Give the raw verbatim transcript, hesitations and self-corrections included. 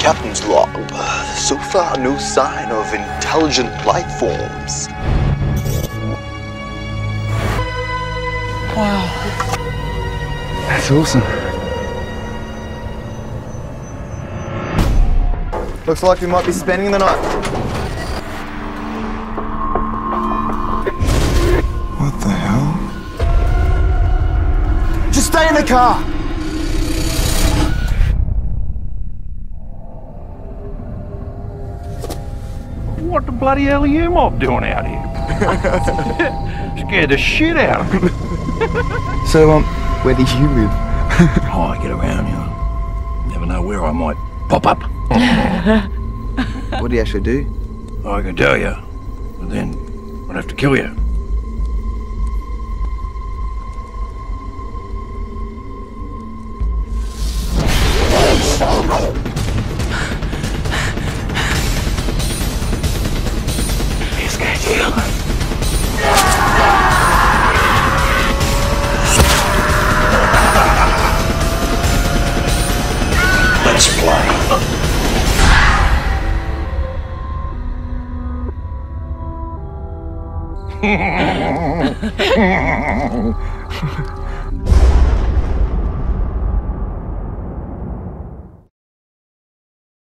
Captain's log. So far, no sign of intelligent life forms. Wow. That's awesome. Looks like we might be spending the night. What the hell? Just stay in the car! What the bloody hell are you mob doing out here? Scared the shit out of me. So, um, where do you live? Oh, I get around, you know. Never know where I might pop up. What do you actually do? I can tell you, but then I'd have to kill you. He's got you. Let's play.